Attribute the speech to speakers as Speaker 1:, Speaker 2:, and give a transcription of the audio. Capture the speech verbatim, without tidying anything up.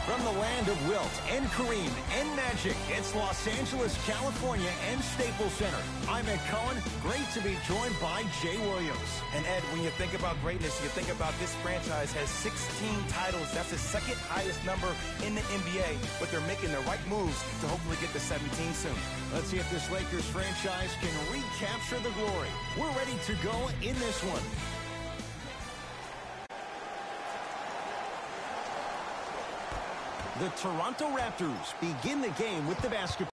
Speaker 1: From the land of Wilt and Kareem and Magic, it's Los Angeles, California, and Staples Center. I'm Ed Cohen. Great to be joined by Jay Williams.
Speaker 2: And Ed, when you think about greatness, you think about this franchise has sixteen titles. That's the second highest number in the N B A, but they're making the right moves to hopefully get to seventeen soon.
Speaker 1: Let's see if this Lakers franchise can recapture the glory. We're ready to go in this one. The Toronto Raptors begin the game with the basketball.